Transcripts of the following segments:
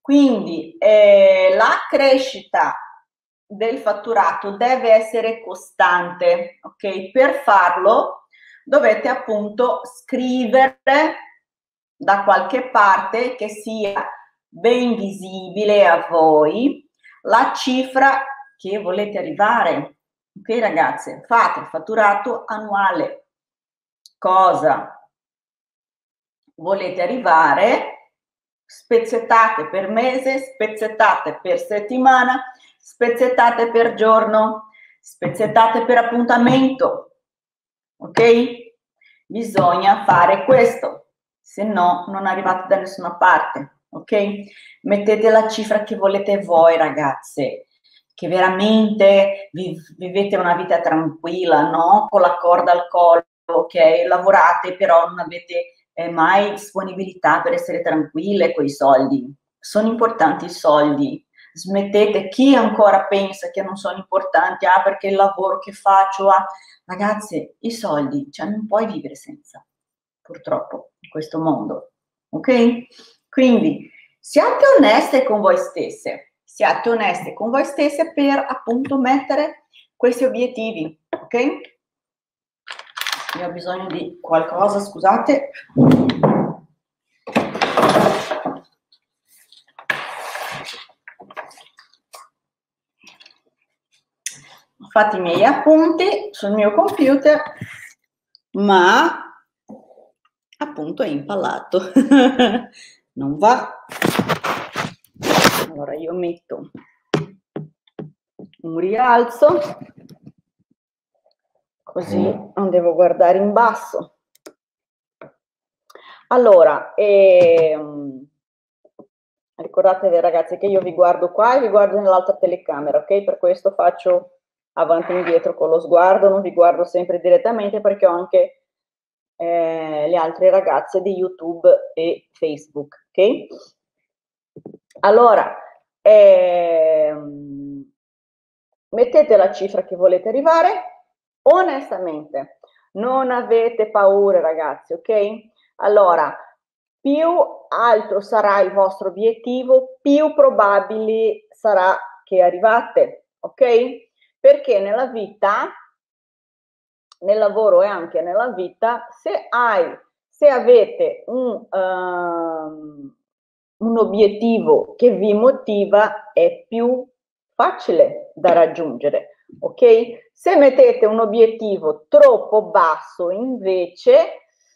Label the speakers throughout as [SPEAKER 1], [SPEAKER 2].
[SPEAKER 1] Quindi la crescita del fatturato deve essere costante, ok? Per farlo dovete appunto scrivere da qualche parte che sia ben visibile a voi la cifra che volete arrivare. Ok ragazze, fate il fatturato annuale. Cosa volete arrivare? Spezzettate per mese, spezzettate per settimana, spezzettate per giorno, spezzettate per appuntamento, ok? Bisogna fare questo, se no non arrivate da nessuna parte, ok? Mettete la cifra che volete voi, ragazze, che veramente vivete una vita tranquilla, no? Con la corda al collo, ok? Lavorate, però non avete mai disponibilità per essere tranquille con i soldi. Sono importanti i soldi. Smettete, chi ancora pensa che non sono importanti, perché il lavoro che faccio, ragazzi, i soldi, cioè non puoi vivere senza, purtroppo, in questo mondo, ok? Quindi siate oneste con voi stesse per appunto mettere questi obiettivi, ok? Io ho bisogno di qualcosa, scusate. Ho fatto i miei appunti sul mio computer, ma appunto è impallato. Non va. Allora io metto un rialzo, così non devo guardare in basso. Allora, ricordatevi ragazzi che io vi guardo qua e vi guardo nell'altra telecamera, ok? Per questo faccio avanti e indietro con lo sguardo, non vi guardo sempre direttamente perché ho anche le altre ragazze di YouTube e Facebook, ok? Allora, mettete la cifra che volete arrivare, onestamente, non avete paure ragazzi, ok? Allora, più alto sarà il vostro obiettivo, più probabile sarà che arrivate, ok? Perché nella vita, nel lavoro e anche nella vita, se avete un obiettivo che vi motiva, è più facile da raggiungere, ok? Se mettete un obiettivo troppo basso, invece,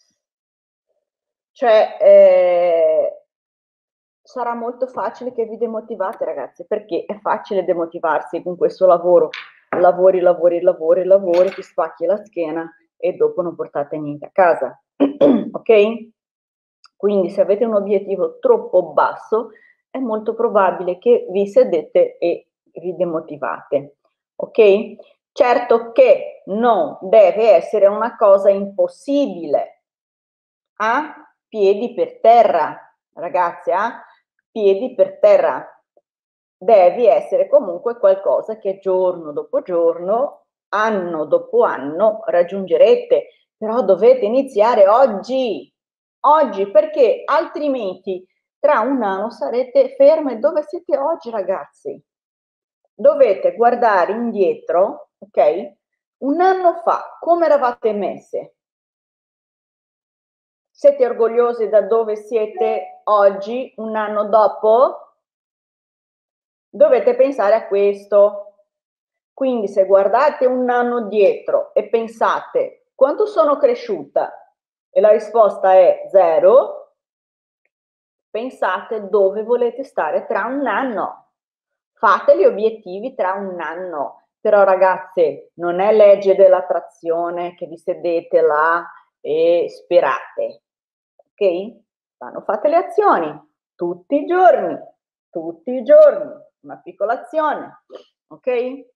[SPEAKER 1] sarà molto facile che vi demotivate, ragazzi, perché è facile demotivarsi con questo lavoro. Lavori, ti spacchi la schiena e dopo non portate niente a casa, ok? Quindi se avete un obiettivo troppo basso, è molto probabile che vi sedete e vi demotivate, ok? Certo che non deve essere una cosa impossibile, a piedi per terra, ragazzi, piedi per terra. Devi essere comunque qualcosa che giorno dopo giorno, anno dopo anno raggiungerete, però dovete iniziare oggi, perché altrimenti tra un anno sarete ferme dove siete oggi, ragazzi. Dovete guardare indietro, ok? Un anno fa, come eravate messe? Siete orgogliosi da dove siete oggi, un anno dopo? Dovete pensare a questo. Quindi se guardate un anno dietro e pensate quanto sono cresciuta e la risposta è 0, pensate dove volete stare tra un anno. Fate gli obiettivi tra un anno. Però ragazze, non è legge dell'attrazione che vi sedete là e sperate. Ok? Vanno fatte le azioni tutti i giorni, una piccola azione, ok?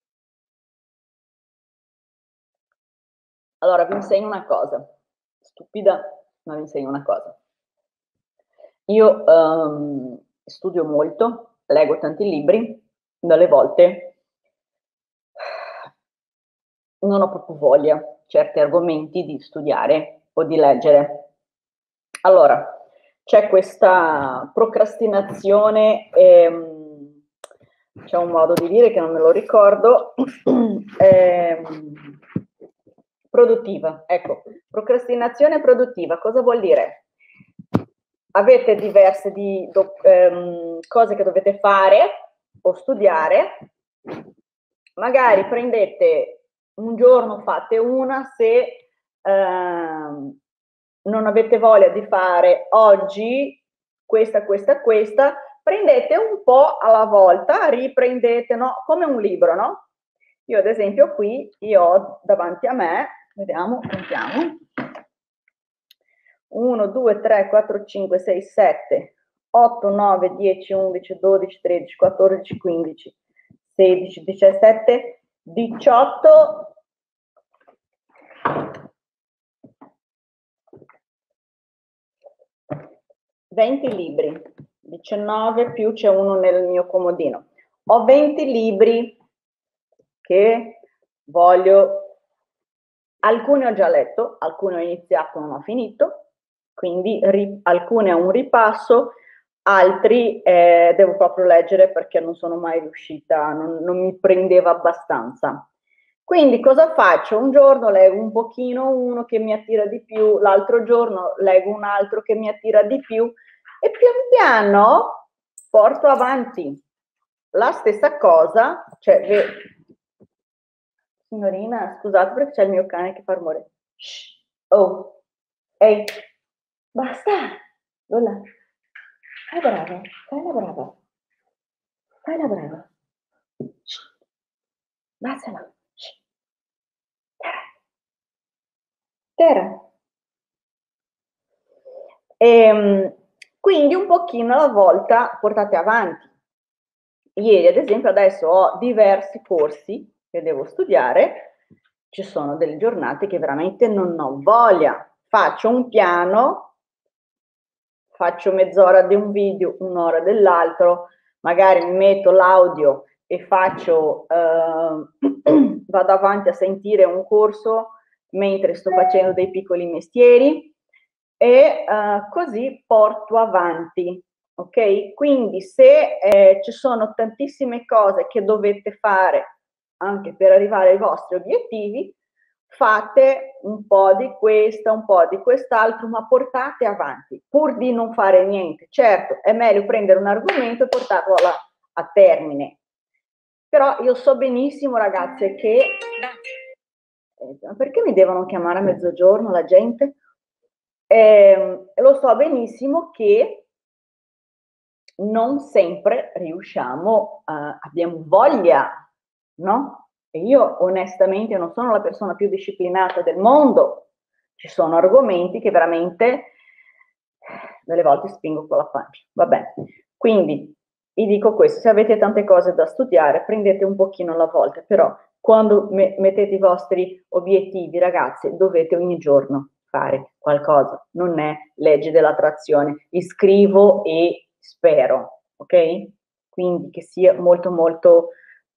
[SPEAKER 1] Allora vi insegno una cosa, stupida, ma vi insegno una cosa. Io studio molto, leggo tanti libri, dalle volte non ho proprio voglia certi argomenti di studiare o di leggere. Allora, c'è questa procrastinazione, c'è un modo di dire che non me lo ricordo, produttiva, ecco, procrastinazione produttiva, cosa vuol dire? Avete diverse cose che dovete fare o studiare, magari prendete un giorno, fate una, se non avete voglia di fare oggi questa, prendete un po' alla volta, riprendete, no? Come un libro, no? Io ad esempio qui, io ho davanti a me, vediamo, contiamo, 1, 2, 3, 4, 5, 6, 7, 8, 9, 10, 11, 12, 13, 14, 15, 16, 17, 18, 20 libri, 19 più c'è uno nel mio comodino. Ho 20 libri che voglio, alcuni ho già letto, alcuni ho iniziato, non ho finito, quindi alcuni a un ripasso, altri devo proprio leggere perché non sono mai riuscita, non mi prendeva abbastanza. Quindi cosa faccio? Un giorno leggo un pochino uno che mi attira di più, l'altro giorno leggo un altro che mi attira di più e pian piano porto avanti la stessa cosa, cioè, signorina, scusate perché c'è il mio cane che fa rumore. Shh. Oh, ehi, basta, Lola, fai brava, fai la brava, fai la brava. Shh. Baciala. Shh. Tera. Quindi un pochino alla volta portate avanti. Ieri, ad esempio, adesso ho diversi corsi che devo studiare, ci sono delle giornate che veramente non ho voglia. Faccio un piano, faccio mezz'ora di un video, un'ora dell'altro, magari mi metto l'audio e faccio, vado avanti a sentire un corso mentre sto facendo dei piccoli mestieri e così porto avanti. Ok? Quindi se ci sono tantissime cose che dovete fare anche per arrivare ai vostri obiettivi, fate un po' di questo, un po' di quest'altro, ma portate avanti, pur di non fare niente. Certo, è meglio prendere un argomento e portarlo a termine. Però io so benissimo, ragazze, che... perché mi devono chiamare a mezzogiorno la gente? Lo so benissimo che non sempre riusciamo, abbiamo voglia, no? E io onestamente non sono la persona più disciplinata del mondo, ci sono argomenti che veramente delle volte spingo con la pancia, vabbè. Quindi vi dico questo, se avete tante cose da studiare prendete un pochino alla volta, però quando mettete i vostri obiettivi, ragazzi, dovete ogni giorno fare qualcosa, non è legge dell'attrazione, iscrivo e spero, ok? Quindi che sia molto molto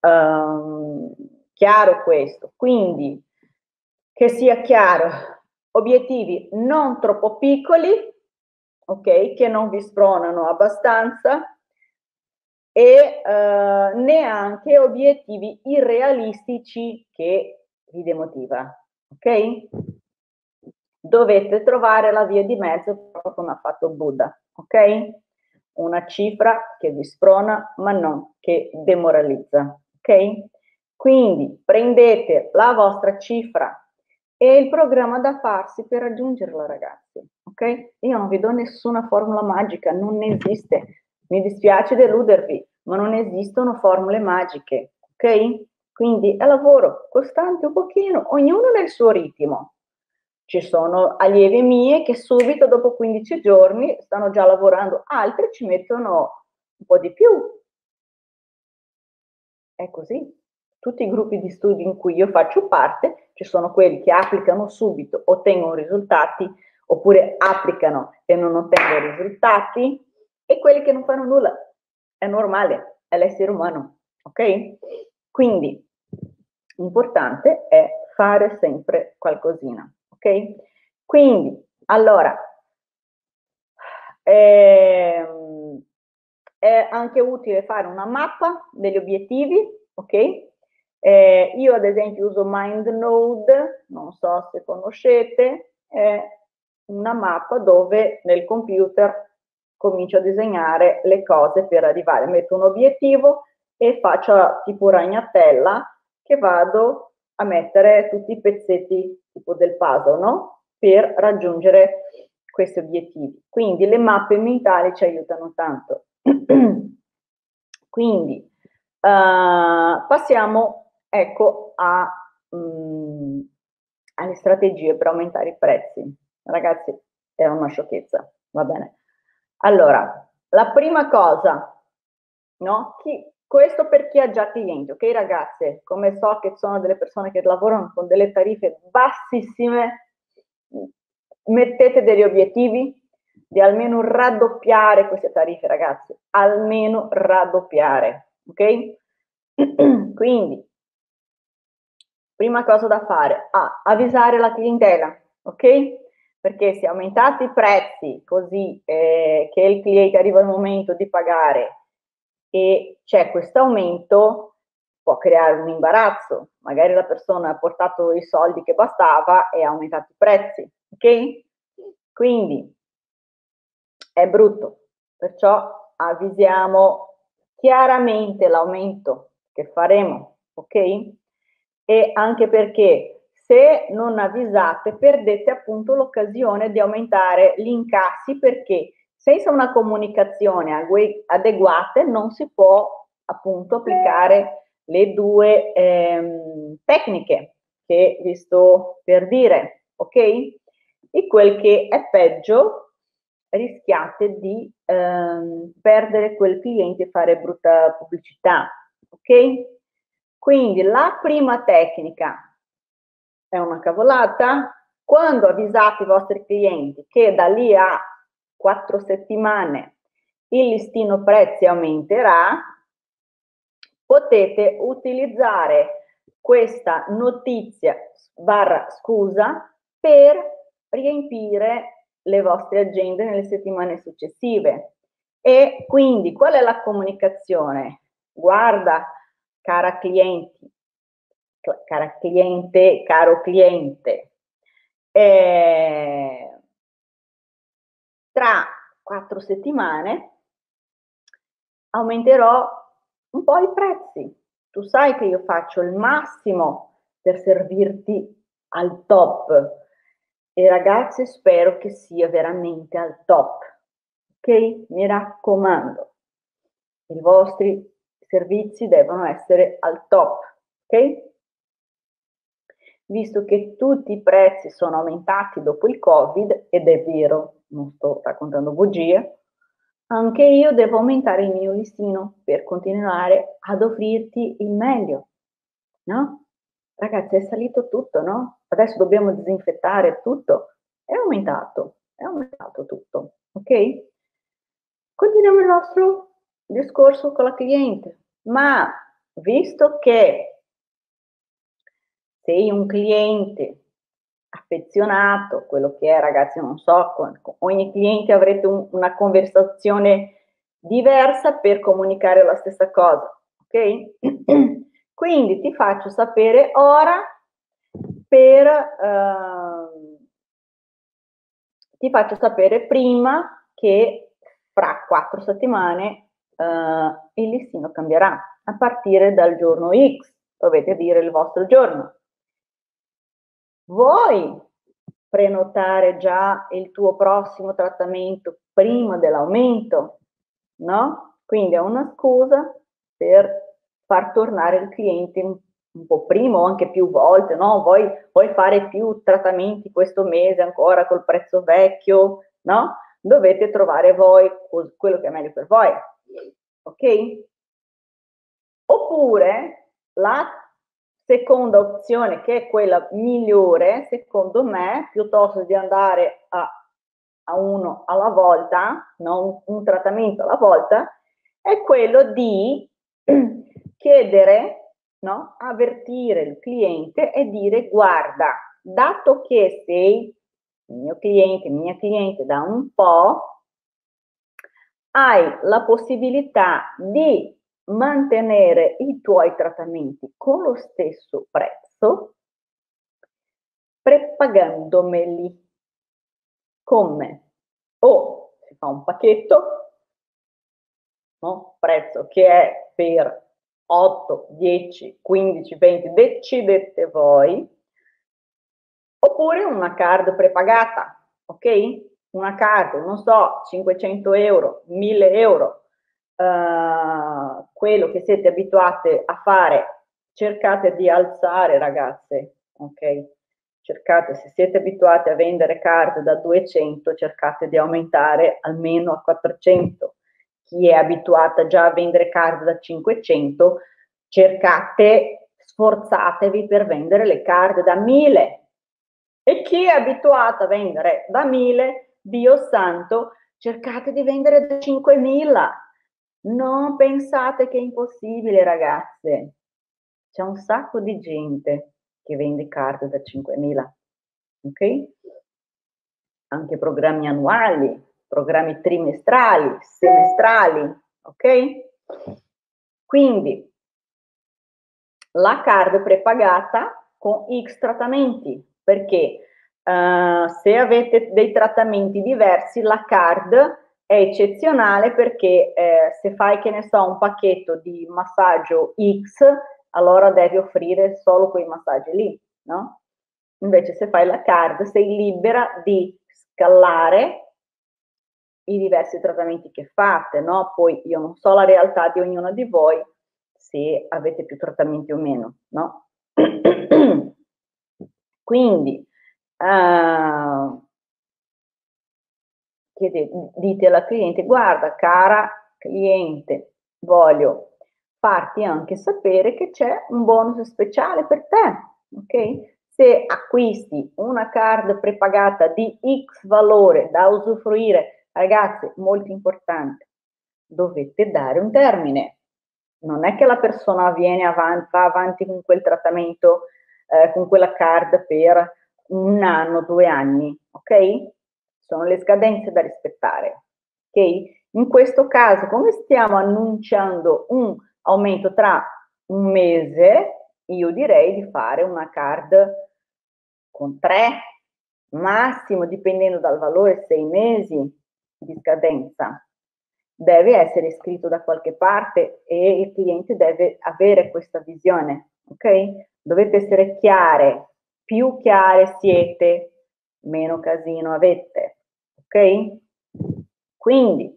[SPEAKER 1] chiaro questo. Quindi che sia chiaro, obiettivi non troppo piccoli, ok? Che non vi spronano abbastanza e neanche obiettivi irrealistici che vi demotiva, ok? Dovete trovare la via di mezzo proprio come ha fatto Buddha, ok? Una cifra che vi sprona ma non che demoralizza, ok? Quindi prendete la vostra cifra e il programma da farsi per raggiungerla, ragazzi, ok? Io non vi do nessuna formula magica, non esiste. Mi dispiace deludervi, ma non esistono formule magiche, ok? Quindi è lavoro costante un pochino, ognuno nel suo ritmo. Ci sono allievi mie che subito dopo 15 giorni stanno già lavorando, altri ci mettono un po' di più. È così. Tutti i gruppi di studi in cui io faccio parte, ci sono quelli che applicano subito, ottengono risultati, oppure applicano e non ottengono risultati, e quelli che non fanno nulla. È normale, è l'essere umano, ok? Quindi l'importante è fare sempre qualcosina, ok? Quindi, allora, È anche utile fare una mappa degli obiettivi, ok? Io ad esempio uso MindNode, non so se conoscete, è una mappa dove nel computer comincio a disegnare le cose per arrivare, metto un obiettivo e faccio tipo ragnatela che vado a mettere tutti i pezzetti tipo del puzzle, no? Per raggiungere questi obiettivi. Quindi le mappe mentali ci aiutano tanto. Quindi passiamo ecco alle strategie per aumentare i prezzi. Ragazzi, è una sciocchezza, va bene. Allora, la prima cosa, no? Questo per chi ha già clienti, ok ragazze? Come so che sono delle persone che lavorano con delle tariffe bassissime, mettete degli obiettivi di almeno raddoppiare queste tariffe, ragazzi, almeno raddoppiare, ok? Quindi, prima cosa da fare, avvisare la clientela, ok? Perché se aumentate i prezzi così che il cliente arriva il momento di pagare e c'è questo aumento, può creare un imbarazzo. Magari la persona ha portato i soldi che bastava e ha aumentato i prezzi, ok? Quindi è brutto, perciò avvisiamo chiaramente l'aumento che faremo, ok? E anche perché se non avvisate perdete appunto l'occasione di aumentare gli incassi perché senza una comunicazione adeguata non si può appunto applicare le due tecniche che vi sto per dire, ok? E quel che è peggio, rischiate di perdere quel cliente e fare brutta pubblicità, ok? Quindi la prima tecnica è una cavolata. Quando avvisate i vostri clienti che da lì a 4 settimane il listino prezzi aumenterà, potete utilizzare questa notizia barra scusa per riempire le vostre agende nelle settimane successive. E quindi qual è la comunicazione? Guarda, cara cliente, caro cliente, tra 4 settimane aumenterò un po' i prezzi. Tu sai che io faccio il massimo per servirti al top e ragazzi spero che sia veramente al top, ok? Mi raccomando, i vostri servizi devono essere al top, ok? Visto che tutti i prezzi sono aumentati dopo il Covid, ed è vero, non sto raccontando bugie, anche io devo aumentare il mio listino per continuare ad offrirti il meglio, no? Ragazzi, è salito tutto, no? Adesso dobbiamo disinfettare tutto. È aumentato tutto, ok? Continuiamo il nostro discorso con la cliente, ma visto che sei un cliente affezionato, quello che è, ragazzi, non so, con ogni cliente avrete una conversazione diversa per comunicare la stessa cosa, ok? Quindi ti faccio sapere ora ti faccio sapere prima che fra 4 settimane il listino cambierà a partire dal giorno X, dovete dire il vostro giorno. Vuoi prenotare già il tuo prossimo trattamento prima dell'aumento? No? Quindi è una scusa per far tornare il cliente un po' prima o anche più volte, no? Vuoi fare più trattamenti questo mese ancora col prezzo vecchio, no? Dovete trovare voi quello che è meglio per voi, ok? Oppure la seconda opzione, che è quella migliore, secondo me, piuttosto di andare a uno alla volta, no? un trattamento alla volta, è quello di chiedere, no? Avvertire il cliente e dire guarda, dato che sei il mio cliente, mia cliente da un po', hai la possibilità di mantenere i tuoi trattamenti con lo stesso prezzo, prepagandomeli. Come? O si fa un pacchetto, no? Prezzo che è per 8, 10, 15, 20, decidete voi, oppure una card prepagata, ok? Una card, non so, 500 euro, 1000 euro, quello che siete abituate a fare, cercate di alzare, ragazze, ok? Cercate, se siete abituati a vendere card da 200, cercate di aumentare almeno a 400. Chi è abituata già a vendere card da 500, cercate, sforzatevi per vendere le card da 1000. E chi è abituato a vendere da 1000, Dio santo, cercate di vendere da 5000. Non pensate che è impossibile, ragazze. C'è un sacco di gente che vende card da 5000, ok? Anche programmi annuali, programmi trimestrali, semestrali, ok? Quindi la card prepagata con X trattamenti, perché se avete dei trattamenti diversi, la card è eccezionale perché se fai, che ne so, un pacchetto di massaggio X, allora devi offrire solo quei massaggi lì, no? Invece se fai la card sei libera di scalare i diversi trattamenti che fate, no? Poi io non so la realtà di ognuno di voi, se avete più trattamenti o meno, no? Quindi dite alla cliente: guarda, cara cliente, voglio farti anche sapere che c'è un bonus speciale per te, ok? Se acquisti una card prepagata di X valore da usufruire, ragazzi, molto importante, dovete dare un termine. Non è che la persona viene avanti, va avanti con quel trattamento, con quella card per 1 anno, 2 anni, ok? Sono le scadenze da rispettare, ok? In questo caso, come stiamo annunciando un aumento tra un mese, io direi di fare una card con 3, massimo, dipendendo dal valore, 6 mesi di scadenza. Deve essere scritto da qualche parte e il cliente deve avere questa visione, ok? Dovete essere chiare, più chiare siete, meno casino avete, ok? Quindi,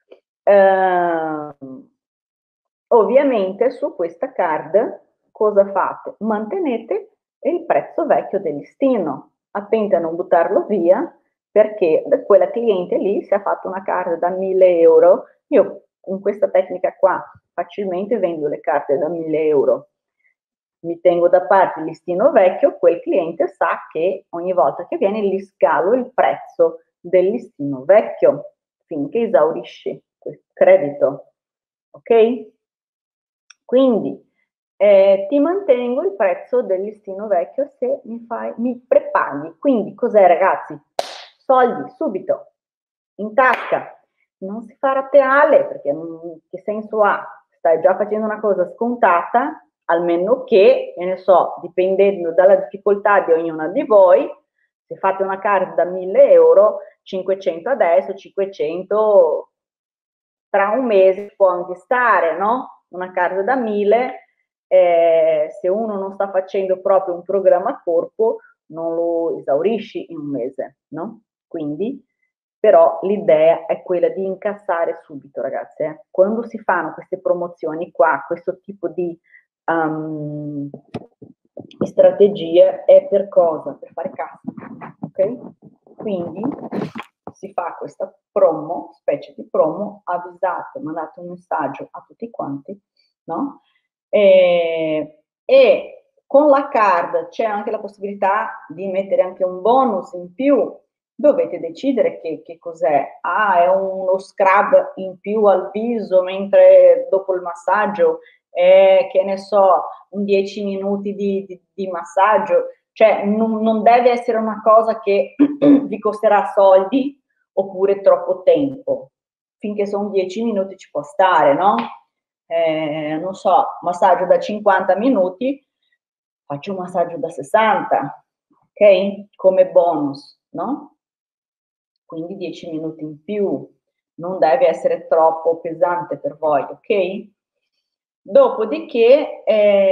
[SPEAKER 1] ovviamente su questa card cosa fate? Mantenete il prezzo vecchio del listino, attenti a non buttarlo via, perché quella cliente lì si è fatta una card da 1000 euro, io con questa tecnica qua facilmente vendo le carte da 1000 euro, mi tengo da parte il listino vecchio, quel cliente sa che ogni volta che viene gli scalo il prezzo del listino vecchio finché esaurisce questo credito, ok? Quindi ti mantengo il prezzo del listino vecchio se mi prepaghi. Quindi cos'è, ragazzi? Soldi subito in tasca, non si fa rateale perché che senso ha? Stai già facendo una cosa scontata, almeno che, ne so, dipendendo dalla difficoltà di ognuna di voi, se fate una card da 1000 euro, 500 adesso, 500 tra un mese può anche stare, no? Una card da 1000, se uno non sta facendo proprio un programma a corpo, non lo esaurisci in un mese, no? Quindi, però l'idea è quella di incassare subito, ragazze. Quando si fanno queste promozioni qua, questo tipo di strategie è per cosa? Per fare cassa, ok? Quindi si fa questa promo, specie di promo, avvisate, mandate un messaggio a tutti quanti, no? E con la card c'è anche la possibilità di mettere anche un bonus in più, dovete decidere che cos'è. Ah, è uno scrub in più al viso mentre dopo il massaggio, che ne so, un 10 minuti di massaggio, cioè non deve essere una cosa che vi costerà soldi oppure troppo tempo, finché sono 10 minuti ci può stare, no? Non so, massaggio da 50 minuti, faccio un massaggio da 60, ok? Come bonus, no? Quindi 10 minuti in più, non deve essere troppo pesante per voi, ok? Dopodiché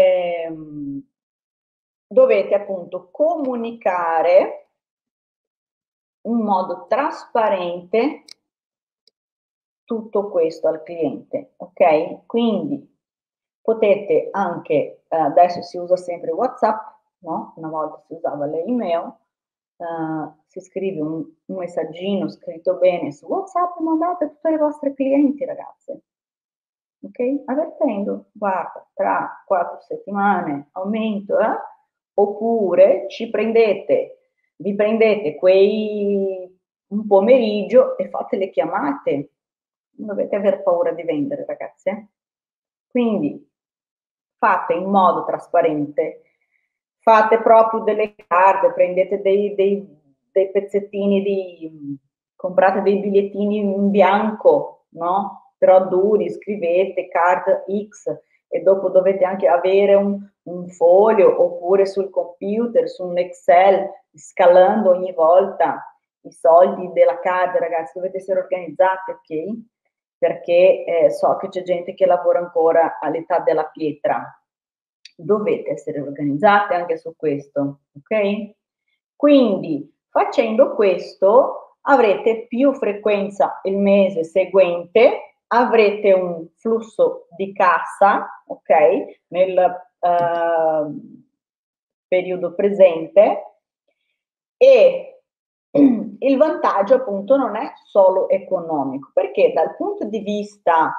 [SPEAKER 1] dovete appunto comunicare in modo trasparente tutto questo al cliente, ok? Quindi potete anche, adesso si usa sempre WhatsApp, no? Una volta si usava le email, si scrive un messaggino scritto bene su WhatsApp e mandate a tutte le vostre clienti, ragazze. Ok? Avvertendo, guarda, tra 4 settimane aumento, oppure vi prendete un pomeriggio e fate le chiamate. Non dovete aver paura di vendere, ragazze. Quindi fate in modo trasparente, fate proprio delle card, prendete dei pezzettini comprate dei bigliettini in bianco, no? Però duri, scrivete card X e dopo dovete anche avere un foglio oppure sul computer, su un Excel, scalando ogni volta i soldi della card, ragazzi, dovete essere organizzati, ok? Perché so che c'è gente che lavora ancora all'età della pietra. Dovete essere organizzate anche su questo, ok? Quindi facendo questo avrete più frequenza il mese seguente, avrete un flusso di cassa, ok? Nel periodo presente e il vantaggio appunto non è solo economico, perché dal punto di vista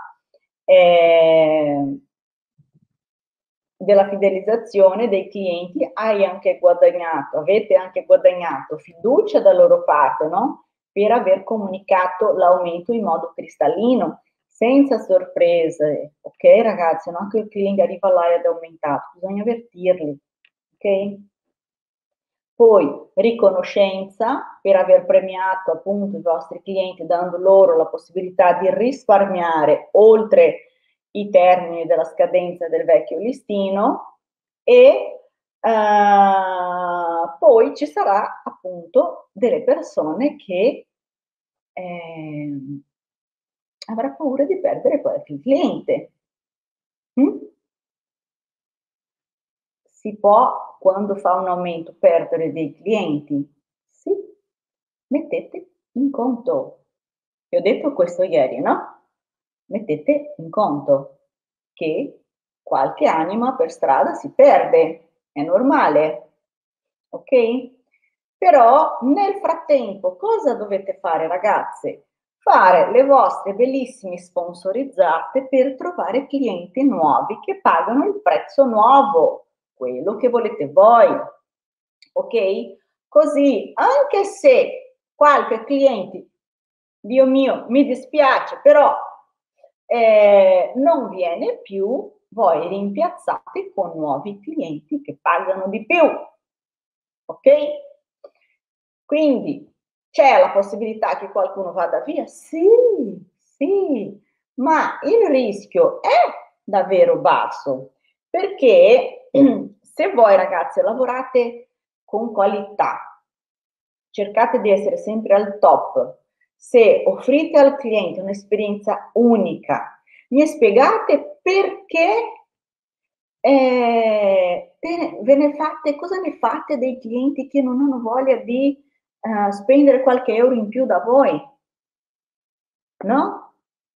[SPEAKER 1] della fidelizzazione dei clienti avete anche guadagnato fiducia da loro parte, no? Per aver comunicato l'aumento in modo cristallino, senza sorprese, ok ragazzi? Non che il cliente arriva là ed è aumentato, bisogna avvertirli, ok? Poi riconoscenza per aver premiato appunto i vostri clienti dando loro la possibilità di risparmiare oltre i termini della scadenza del vecchio listino e poi ci sarà appunto delle persone che avrà paura di perdere qualche cliente. Si può, quando fa un aumento, perdere dei clienti? Sì, mettete in conto. Vi ho detto questo ieri, no? Mettete in conto che qualche anima per strada si perde, è normale, ok? Però nel frattempo cosa dovete fare, ragazze? Fare le vostre bellissime sponsorizzate per trovare clienti nuovi che pagano il prezzo nuovo, quello che volete voi, ok? Così anche se qualche cliente, Dio mio, mi dispiace, però non viene più, voi rimpiazzate con nuovi clienti che pagano di più, ok? Quindi c'è la possibilità che qualcuno vada via? Sì, sì, ma il rischio è davvero basso, perché se voi ragazzi lavorate con qualità, cercate di essere sempre al top, se offrite al cliente un'esperienza unica, mi spiegate perché ve ne fate, cosa ne fate dei clienti che non hanno voglia di spendere qualche euro in più da voi? No?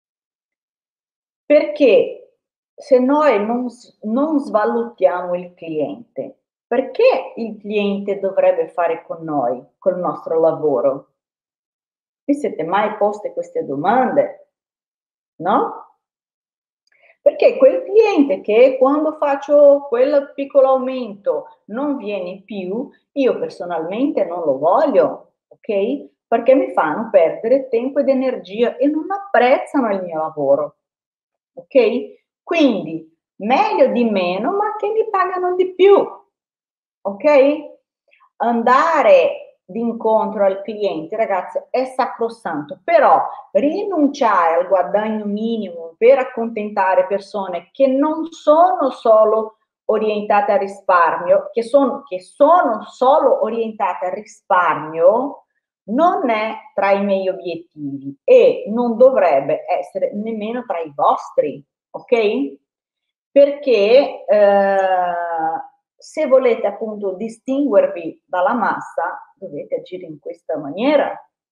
[SPEAKER 1] Perché se noi non svalutiamo il cliente, perché il cliente dovrebbe fare con noi, col nostro lavoro? Vi siete mai poste queste domande? No? Perché quel cliente che quando faccio quel piccolo aumento non viene più, io personalmente non lo voglio, ok? Perché mi fanno perdere tempo ed energia e non apprezzano il mio lavoro, ok? Quindi meglio di meno, ma che mi pagano di più, ok? Andare d'incontro al cliente, ragazzi, è sacrosanto, però rinunciare al guadagno minimo per accontentare persone che non sono solo orientate al risparmio, che sono solo orientate al risparmio, non è tra i miei obiettivi e non dovrebbe essere nemmeno tra i vostri, ok? Perché se volete appunto distinguervi dalla massa, dovete agire in questa maniera,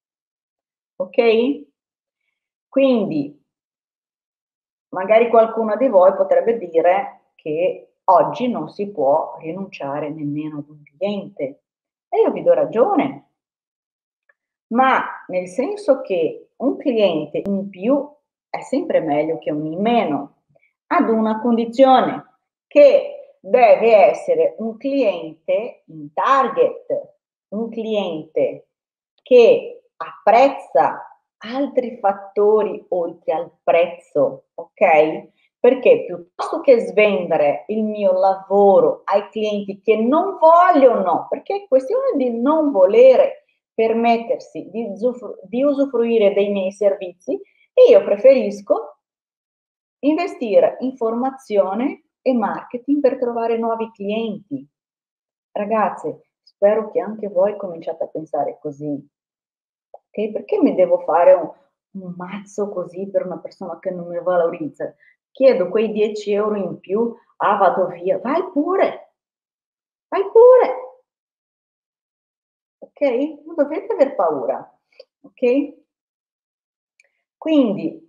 [SPEAKER 1] ok? Quindi magari qualcuno di voi potrebbe dire che oggi non si può rinunciare nemmeno ad un cliente. E io vi do ragione, ma nel senso che un cliente in più è sempre meglio che un in meno, ad una condizione che deve essere un cliente in target, un cliente che apprezza altri fattori oltre al prezzo, ok? Perché piuttosto che svendere il mio lavoro ai clienti che non vogliono, perché è questione di non volere permettersi di usufruire dei miei servizi, e io preferisco investire in formazione e marketing per trovare nuovi clienti. Ragazze, spero che anche voi cominciate a pensare così, ok? Perché mi devo fare un mazzo così per una persona che non mi valorizza? Chiedo quei 10 euro in più, ah vado via, vai pure, ok? Non dovete aver paura, ok? Quindi,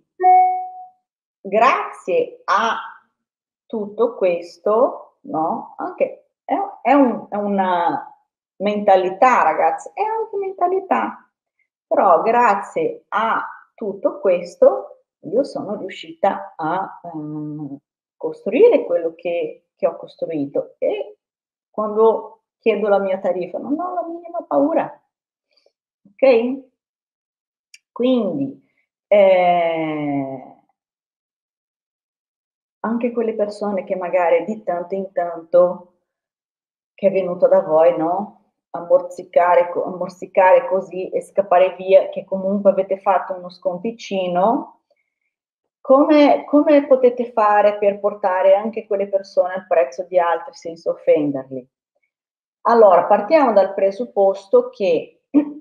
[SPEAKER 1] grazie a tutto questo, no? Anche è una mentalità, ragazzi, è anche mentalità. Però grazie a tutto questo io sono riuscita a costruire quello che ho costruito e quando chiedo la mia tariffa non ho la minima paura, ok? Quindi anche quelle persone che magari di tanto in tanto che è venuto da voi, no? Morsicare così e scappare via, che comunque avete fatto uno sconticino, come potete fare per portare anche quelle persone al prezzo di altri senza offenderli? Allora, partiamo dal presupposto che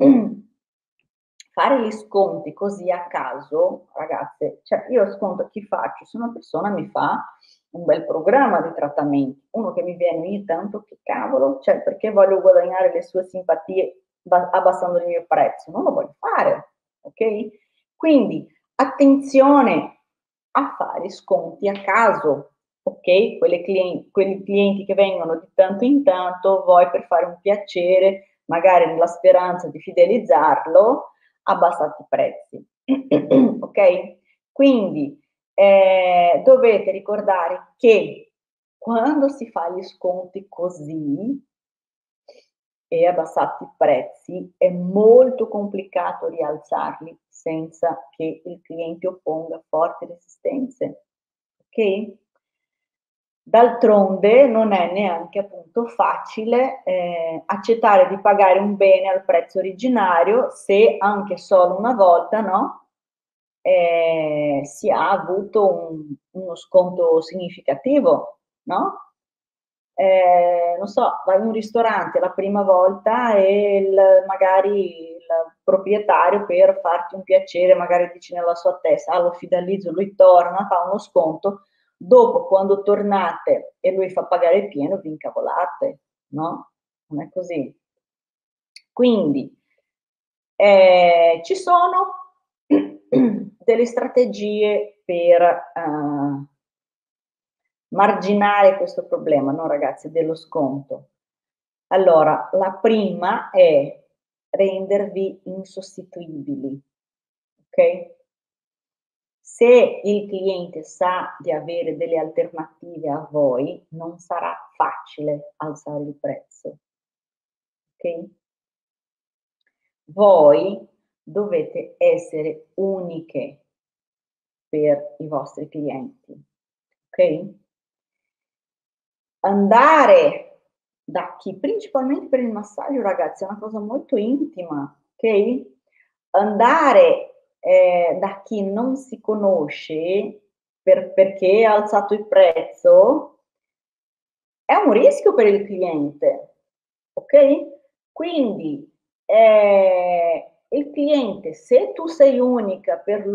[SPEAKER 1] fare gli sconti così a caso, ragazze, cioè io sconto chi faccio? Se una persona mi fa un bel programma di trattamenti, uno che mi viene ogni tanto, che cavolo, cioè perché voglio guadagnare le sue simpatie abbassando il mio prezzo? Non lo voglio fare, ok? Quindi attenzione a fare sconti a caso, ok? Quelli clienti che vengono di tanto in tanto, voi per fare un piacere, magari nella speranza di fidelizzarlo, abbassate i prezzi, ok? Quindi dovete ricordare che quando si fa gli sconti così e abbassati i prezzi è molto complicato rialzarli senza che il cliente opponga forti resistenze, ok? D'altronde non è neanche appunto facile accettare di pagare un bene al prezzo originario se anche solo una volta, no? Si ha avuto uno sconto significativo, no? Non so, vai in un ristorante la prima volta e magari il proprietario per farti un piacere, magari dici nella sua testa, ah, lo fidelizzo, lui torna, fa uno sconto, dopo quando tornate e lui fa pagare il pieno, vi incavolate, no? Non è così. Quindi ci sono delle strategie per marginare questo problema, no ragazzi, dello sconto. Allora, la prima è rendervi insostituibili, ok? Se il cliente sa di avere delle alternative a voi, non sarà facile alzare il prezzo, ok? Voi dovete essere uniche per i vostri clienti, ok? Andare da chi? Principalmente per il massaggio, ragazzi, è una cosa molto intima, ok? Andare da chi non si conosce perché ha alzato il prezzo è un rischio per il cliente, ok? Quindi il cliente, se tu sei unica per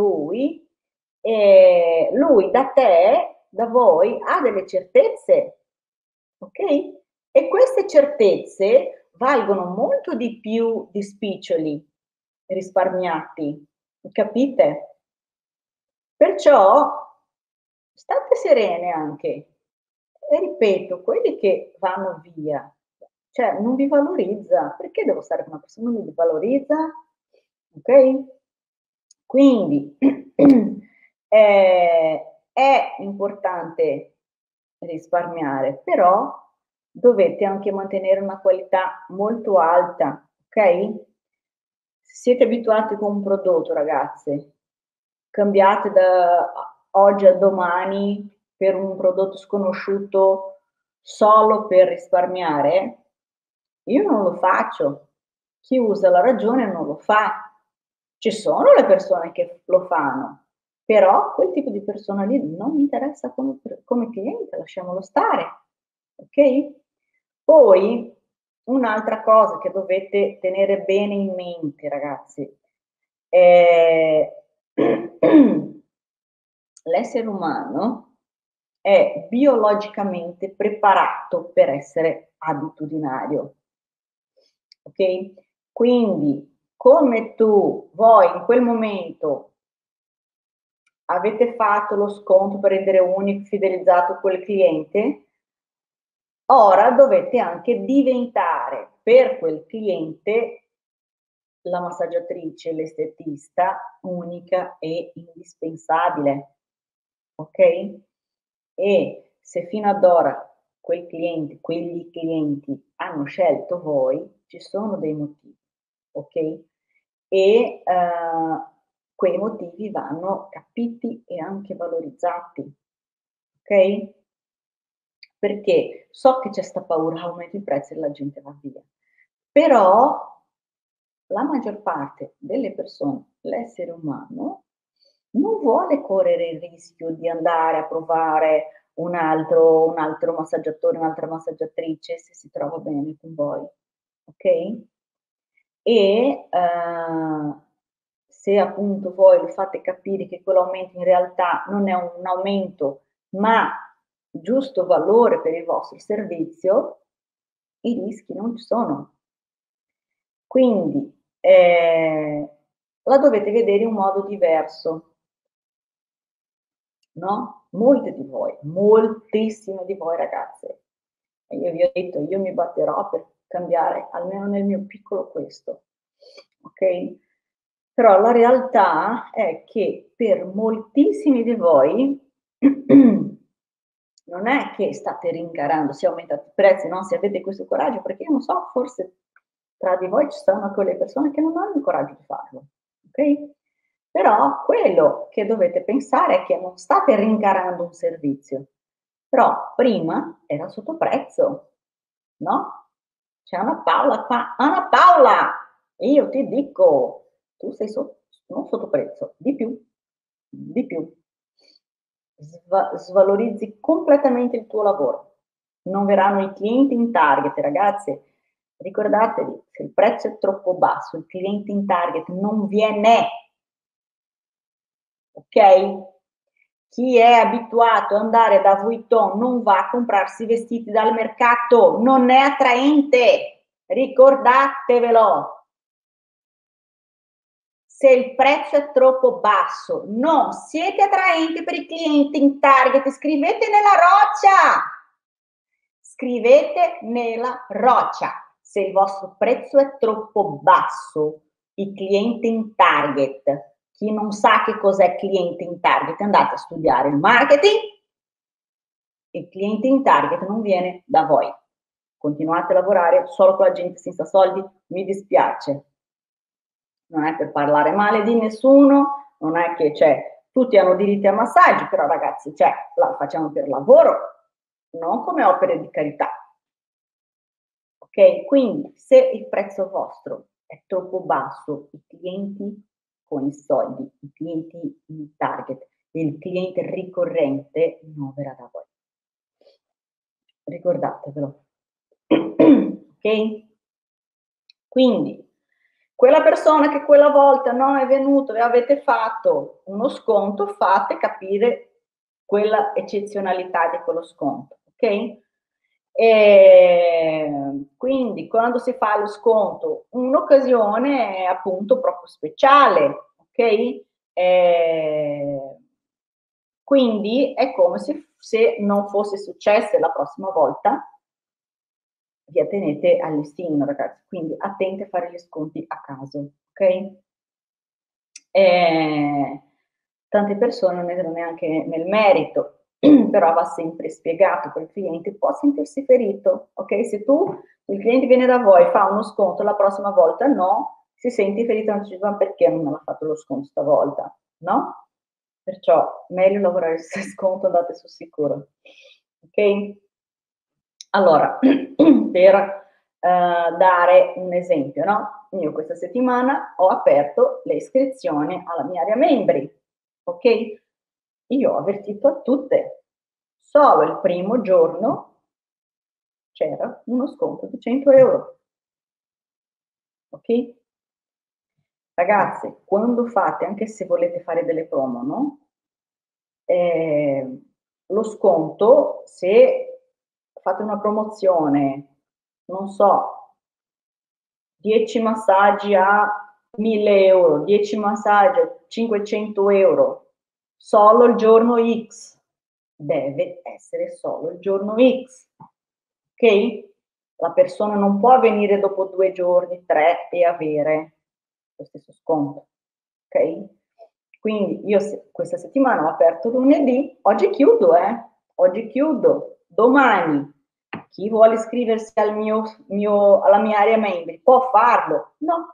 [SPEAKER 1] lui da te, da voi, ha delle certezze, ok? E queste certezze valgono molto di più di spiccioli risparmiati, capite? Perciò state serene anche. E ripeto, quelli che vanno via, cioè non vi valorizza, perché devo stare con una persona che non mi valorizza? Ok? Quindi è importante risparmiare, però dovete anche mantenere una qualità molto alta, ok? Se siete abituati con un prodotto, ragazze, cambiate da oggi a domani per un prodotto sconosciuto solo per risparmiare, io non lo faccio. Chi usa la ragione non lo fa. Ci sono le persone che lo fanno, però quel tipo di persona lì non mi interessa come cliente, lasciamolo stare, ok? Poi un'altra cosa che dovete tenere bene in mente, ragazzi, è l'essere umano è biologicamente preparato per essere abitudinario. Ok? Quindi, come tu, voi in quel momento avete fatto lo sconto per rendere unico, fidelizzato quel cliente, ora dovete anche diventare per quel cliente la massaggiatrice, l'estetista unica e indispensabile, ok? E se fino ad ora quegli clienti hanno scelto voi, ci sono dei motivi, ok? E quei motivi vanno capiti e anche valorizzati, ok? Perché so che c'è sta paura, aumento i prezzi e la gente va via, però la maggior parte delle persone, l'essere umano, non vuole correre il rischio di andare a provare un altro massaggiatore, un'altra massaggiatrice se si trova bene con voi, ok? E se appunto voi lo fate capire che quell'aumento in realtà non è un aumento, ma giusto valore per il vostro servizio, i rischi non ci sono. Quindi la dovete vedere in un modo diverso, no? Molte di voi, moltissime di voi ragazze, e io vi ho detto, io mi batterò per cambiare almeno nel mio piccolo questo, ok? Però la realtà è che per moltissimi di voi non è che state rincarando, si aumentano i prezzi, no? Se avete questo coraggio, perché io non so, forse tra di voi ci sono quelle persone che non hanno il coraggio di farlo, ok? Però quello che dovete pensare è che non state rincarando un servizio, però prima era sotto prezzo, no? C'è Anna Paola qua. Anna Paola, io ti dico, tu sei non sotto prezzo, di più, di più. Svalorizzi completamente il tuo lavoro. Non verranno i clienti in target, ragazzi. Ricordatevi, se il prezzo è troppo basso, il cliente in target non viene, ok? Chi è abituato ad andare da Vuitton non va a comprarsi vestiti dal mercato, non è attraente, ricordatevelo. Se il prezzo è troppo basso, non siete attraenti per i clienti in target, scrivete nella roccia. Scrivete nella roccia. Se il vostro prezzo è troppo basso, i clienti in target, chi non sa che cos'è cliente in target, andate a studiare il marketing, il cliente in target non viene da voi. Continuate a lavorare solo con la gente senza soldi, mi dispiace. Non è per parlare male di nessuno, non è che tutti hanno diritto a massaggi, però ragazzi, la facciamo per lavoro, non come opere di carità. ok? Quindi se il prezzo vostro è troppo basso, i clienti con i soldi, i clienti in target, il cliente ricorrente non verrà da voi. Ricordatevelo. Ok? Quindi quella persona che quella volta non è venuto e avete fatto uno sconto, fate capire quella eccezionalità di quello sconto, ok? E quindi quando si fa lo sconto, un'occasione è appunto proprio speciale, ok? Quindi è come se non fosse successo la prossima volta, vi attenete al listino, ragazzi, quindi attenti a fare gli sconti a caso, ok? Tante persone non entrano neanche nel merito, però va sempre spiegato che il cliente può sentirsi ferito, ok? Se il cliente viene da voi, fa uno sconto, la prossima volta no, si sente ferito, non ci dice ma perché non me l'ha fatto lo sconto stavolta, no? Perciò meglio lavorare su sconto, andate sul sicuro, ok? Allora, per dare un esempio, no? Io questa settimana ho aperto le iscrizioni alla mia area membri, ok? Io ho avvertito a tutte, solo il primo giorno c'era uno sconto di 100 euro, ok? Ragazzi, quando fate, anche se volete fare delle promo, no? Lo sconto, se fate una promozione, non so, 10 massaggi a 1000 euro, 10 massaggi a 500 euro, solo il giorno X, deve essere solo il giorno X, ok? La persona non può venire dopo 2 giorni, 3 e avere lo stesso sconto, ok? Quindi io questa settimana ho aperto lunedì, oggi chiudo, oggi chiudo, domani chi vuole iscriversi alla mia area membri può farlo? No.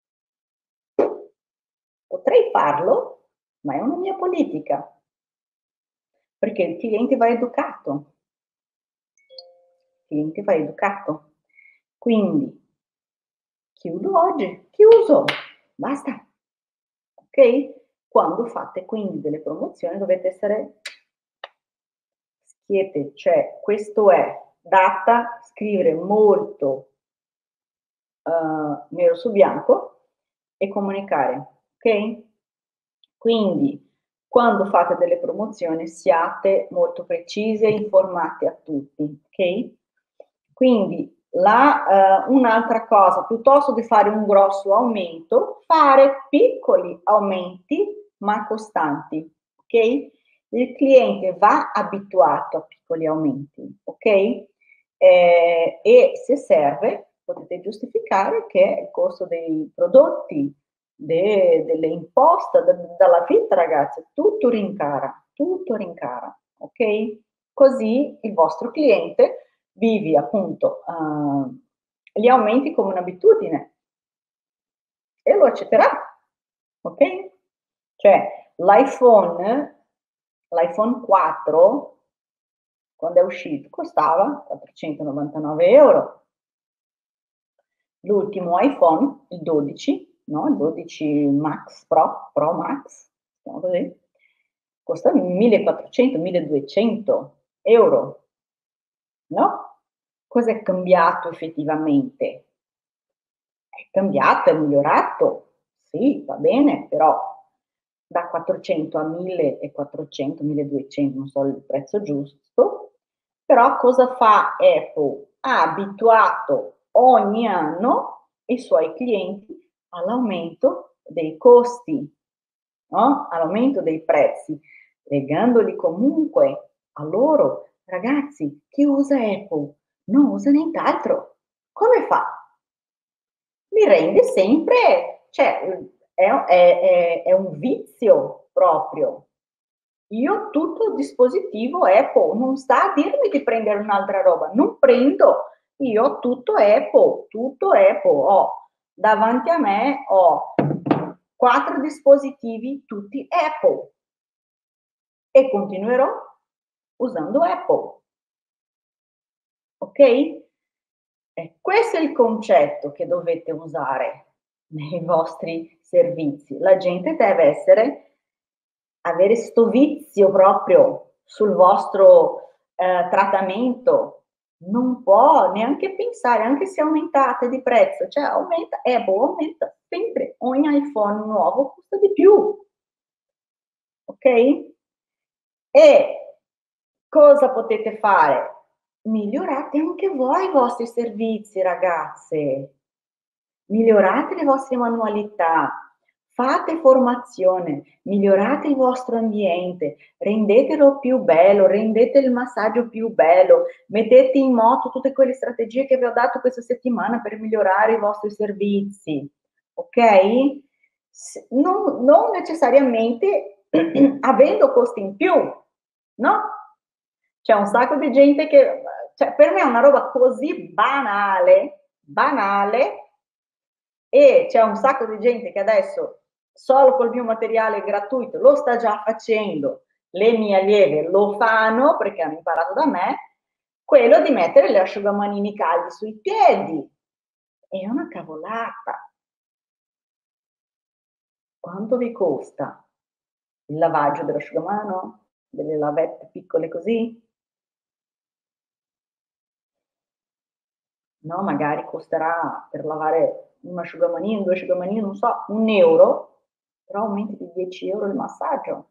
[SPEAKER 1] Potrei farlo, ma è una mia politica, perché il cliente va educato. Il cliente va educato. Quindi chiudo oggi, chiuso, basta. Ok? Quando fate quindi delle promozioni dovete essere schiette, cioè questo è data, scrivere molto nero su bianco e comunicare, ok? Quindi quando fate delle promozioni siate molto precise e informate a tutti, ok? Quindi un'altra cosa, piuttosto di fare un grosso aumento, fare piccoli aumenti ma costanti, ok? Il cliente va abituato a piccoli aumenti, ok? E se serve potete giustificare che il costo dei prodotti, delle imposte, dalla vita, ragazzi, tutto rincara, ok? Così il vostro cliente vivi appunto gli aumenti come un'abitudine e lo accetterà, ok? Cioè l'iPhone 4 quando è uscito costava 499 euro. L'ultimo iPhone, il 12, no? Il 12 Max Pro Max, così, costa 1400-1200 euro, no? Cosa è cambiato effettivamente? È cambiato, è migliorato, sì, va bene, però da 400 a 1400, 1200, non so il prezzo giusto, però cosa fa Apple? Ha abituato ogni anno i suoi clienti all'aumento dei costi, no? All'aumento dei prezzi, legandoli comunque a loro. Ragazzi, chi usa Apple non usa nient'altro. Come fa? Mi rende sempre, cioè è un vizio proprio. Io ho tutto il dispositivo Apple, non sta a dirmi di prendere un'altra roba, non prendo, io ho tutto Apple, ho davanti a me ho 4 dispositivi tutti Apple e continuerò usando Apple, ok? Questo è il concetto che dovete usare nei vostri servizi. La gente deve avere sto vizio proprio sul vostro trattamento. Non può neanche pensare, anche se aumentate di prezzo, cioè aumenta, aumenta sempre, ogni iPhone nuovo costa di più, ok? E cosa potete fare? Migliorate anche voi i vostri servizi, ragazze. Migliorate le vostre manualità, fate formazione, migliorate il vostro ambiente, rendetelo più bello, rendete il massaggio più bello, mettete in moto tutte quelle strategie che vi ho dato questa settimana per migliorare i vostri servizi, ok? Non necessariamente avendo costi in più, no? C'è un sacco di gente che, cioè, per me è una roba così banale, e c'è un sacco di gente che adesso solo col mio materiale gratuito lo sta già facendo, le mie allieve lo fanno perché hanno imparato da me, quello di mettere le asciugamanini caldi sui piedi. È una cavolata. Quanto vi costa il lavaggio dell'asciugamano? Delle lavette piccole così? No, magari costerà per lavare un asciugamanino, due asciugamanini, non so, 1 euro, però aumenti di 10 euro il massaggio,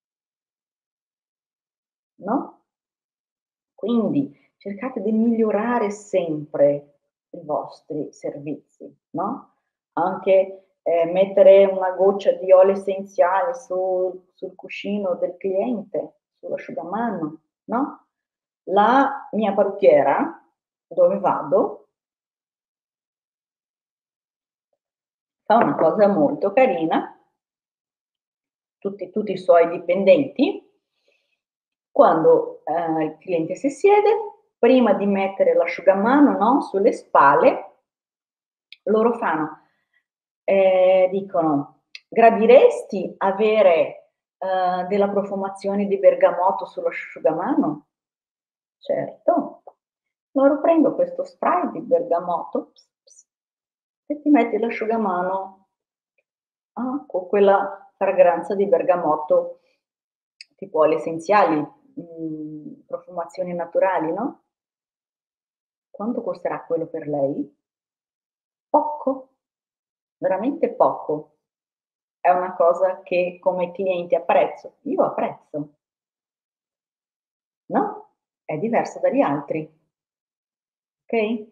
[SPEAKER 1] no? Quindi cercate di migliorare sempre i vostri servizi, no? Anche mettere una goccia di olio essenziale sul cuscino del cliente, sull'asciugamano, no? La mia parrucchiera, dove vado, fa una cosa molto carina, tutti i suoi dipendenti, quando il cliente si siede, prima di mettere l'asciugamano, no, sulle spalle, loro dicono, gradiresti avere della profumazione di bergamotto sull'asciugamano? Certo. Loro prendo questo spray di bergamotto e ti metti l'asciugamano con quella fragranza di bergamotto, tipo oli essenziali, profumazioni naturali, no? Quanto costerà quello per lei? Poco, veramente poco. È una cosa che come clienti apprezzo. Io apprezzo, no? È diverso dagli altri, ok?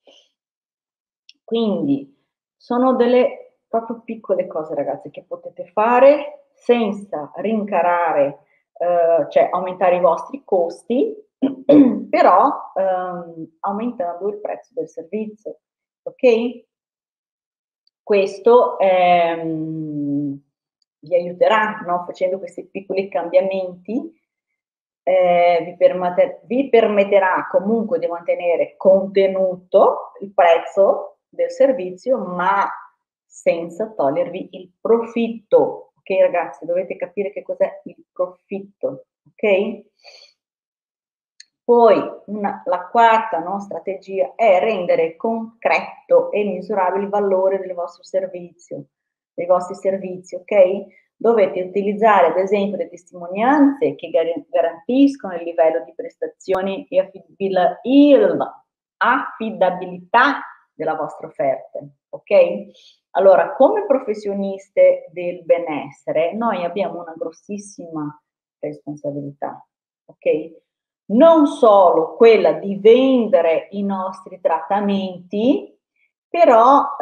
[SPEAKER 1] Quindi sono delle proprio piccole cose, ragazzi, che potete fare senza rincarare, cioè aumentare i vostri costi, però aumentando il prezzo del servizio, ok? Questo vi aiuterà, no? Facendo questi piccoli cambiamenti, vi permetterà comunque di mantenere contenuto il prezzo del servizio, ma senza togliervi il profitto. Ok, ragazzi, dovete capire che cos'è il profitto, ok? Poi la quarta, no, strategia è rendere concreto e misurabile il valore del vostro servizio, dei vostri servizi, ok? Dovete utilizzare ad esempio le testimonianze che garantiscono il livello di prestazioni e affidabilità della vostra offerta, ok? Allora, come professioniste del benessere, noi abbiamo una grossissima responsabilità, ok? Non solo quella di vendere i nostri trattamenti, però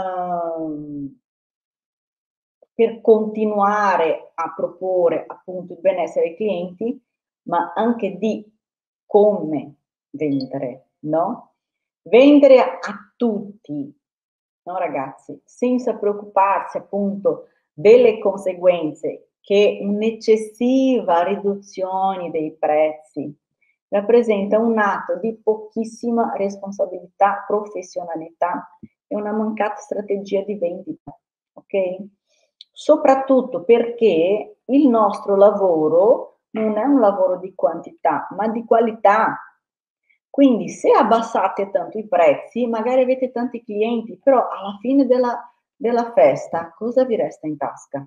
[SPEAKER 1] per continuare a proporre appunto il benessere ai clienti, ma anche di come vendere, no? Vendere a tutti, no ragazzi, senza preoccuparsi appunto delle conseguenze che un'eccessiva riduzione dei prezzi rappresenta un atto di pochissima responsabilità, professionalità e una mancata strategia di vendita, ok? Soprattutto perché il nostro lavoro non è un lavoro di quantità, ma di qualità. Quindi se abbassate tanto i prezzi, magari avete tanti clienti, però alla fine della festa cosa vi resta in tasca?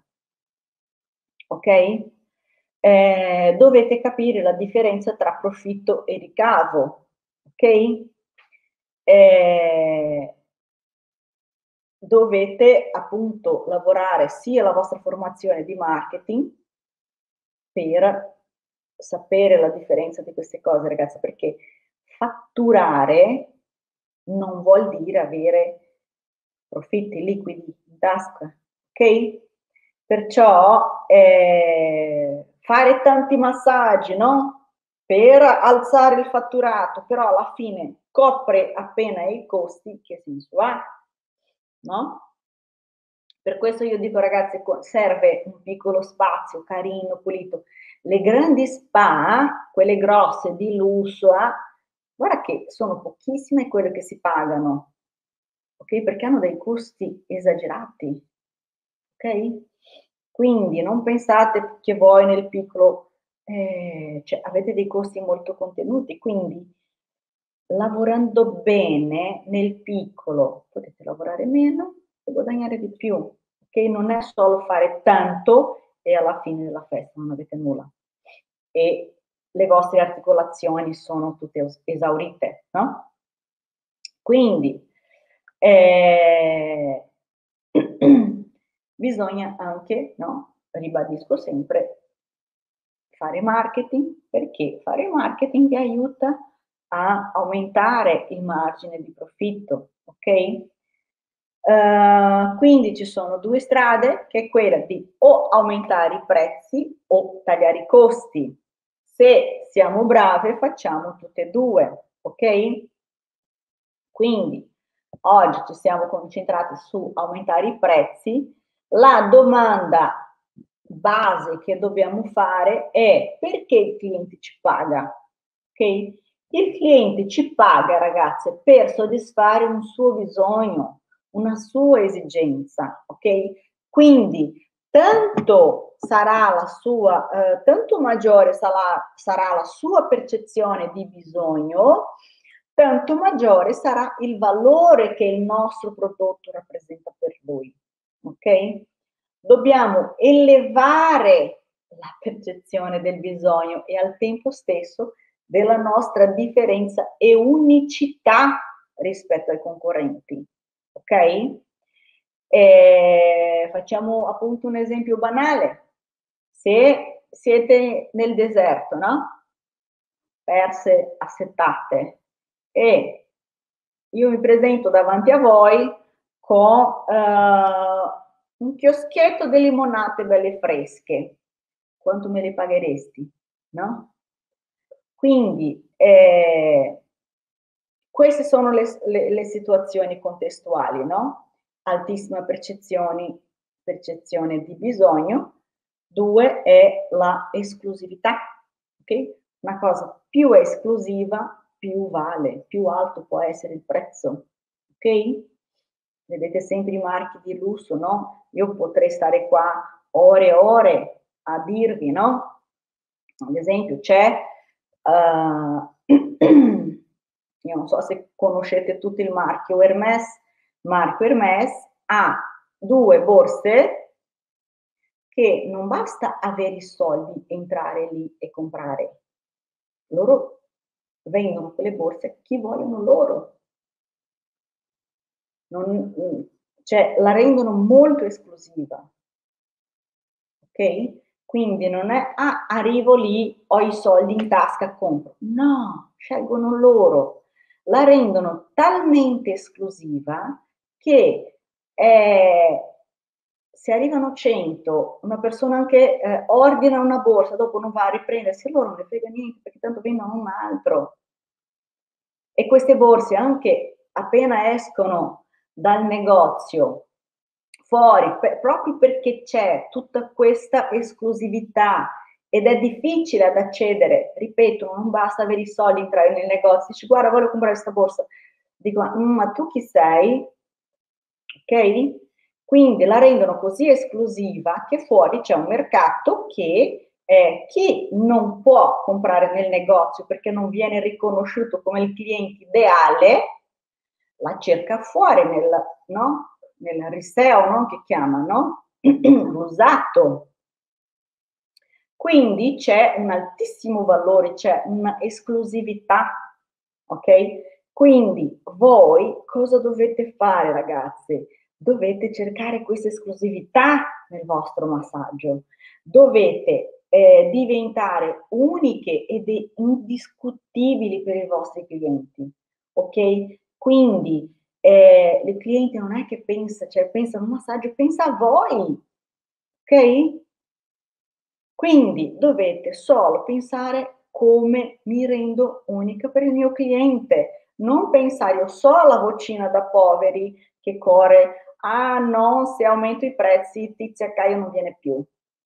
[SPEAKER 1] Ok? Dovete capire la differenza tra profitto e ricavo, ok? Dovete appunto lavorare sia la vostra formazione di marketing per sapere la differenza di queste cose, ragazzi, perché fatturare non vuol dire avere profitti liquidi in tasca, ok? Perciò fare tanti massaggi, no? Per alzare il fatturato, però alla fine copre appena i costi, che senso ha? No? Per questo io dico, ragazzi, serve un piccolo spazio carino, pulito. Le grandi spa, quelle grosse di lusso, guarda che sono pochissime quelle che si pagano, ok? Perché hanno dei costi esagerati, ok? Quindi non pensate che voi nel piccolo, cioè, avete dei costi molto contenuti, quindi lavorando bene nel piccolo potete lavorare meno e guadagnare di più, ok? Non è solo fare tanto e alla fine della festa non avete nulla e le vostre articolazioni sono tutte esaurite, no? Quindi bisogna anche, no? Ribadisco sempre, fare marketing, perché fare marketing vi aiuta a aumentare il margine di profitto, ok? Quindi ci sono due strade, che è quella di o aumentare i prezzi o tagliare i costi. Se siamo brave facciamo tutte e due, ok? Quindi oggi ci siamo concentrati su aumentare i prezzi. La domanda base che dobbiamo fare è: perché il cliente ci paga? Ok? Il cliente ci paga, ragazze, per soddisfare un suo bisogno, una sua esigenza, ok? Quindi tanto sarà la sua, tanto maggiore sarà la sua percezione di bisogno, tanto maggiore sarà il valore che il nostro prodotto rappresenta per lui, ok? Dobbiamo elevare la percezione del bisogno e al tempo stesso della nostra differenza e unicità rispetto ai concorrenti, ok? Facciamo appunto un esempio banale. Se siete nel deserto, no? Perse, assettate, e io mi presento davanti a voi con un chioschetto di limonate belle fresche. Quanto me le pagheresti? No? Quindi queste sono le situazioni contestuali, no? Altissima percezione di bisogno. Due è la esclusività, ok? Una cosa più esclusiva, più vale, più alto può essere il prezzo, ok? Vedete sempre i marchi di lusso, no? Io potrei stare qua ore e ore a dirvi, no? Ad esempio c'è, io non so se conoscete tutto il marchio Hermès, marchio Hermès ha due borse che non basta avere i soldi, entrare lì e comprare. Loro vendono quelle borse a chi vogliono loro. Non, cioè, la rendono molto esclusiva. Ok? Quindi non è, arrivo lì, ho i soldi in tasca, compro. No, scelgono loro. La rendono talmente esclusiva che se arrivano 100, una persona anche ordina una borsa, dopo non va a riprendersi, loro non ne frega niente perché tanto vendono un altro. E queste borse anche appena escono dal negozio fuori, proprio perché c'è tutta questa esclusività ed è difficile ad accedere, ripeto, non basta avere i soldi, entrare nel negozio, dici guarda voglio comprare questa borsa, dico ma tu chi sei? Ok? Quindi la rendono così esclusiva che fuori c'è un mercato che chi non può comprare nel negozio perché non viene riconosciuto come il cliente ideale, la cerca fuori nel resale, no? Che chiamano l'usato. Quindi c'è un altissimo valore, c'è un'esclusività, ok? Quindi voi cosa dovete fare, ragazzi? Dovete cercare questa esclusività nel vostro massaggio. Dovete diventare uniche ed indiscutibili per i vostri clienti, ok? Quindi il cliente non è che pensa, cioè pensa a un massaggio, pensa a voi, ok? Quindi dovete solo pensare come mi rendo unica per il mio cliente, non pensare io so la vocina da poveri che corre, ah no, se aumento i prezzi Tizia Caio non viene più,